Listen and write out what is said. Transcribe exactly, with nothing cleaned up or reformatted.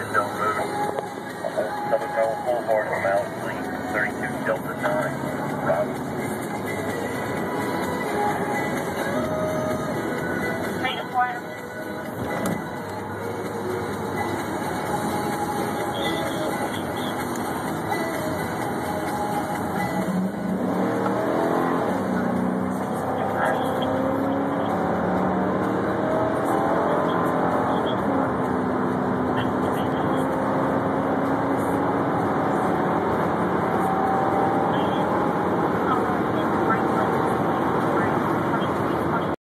Don't move. Southern Bell Boulevard from Alice Lee, thirty-two Delta nine.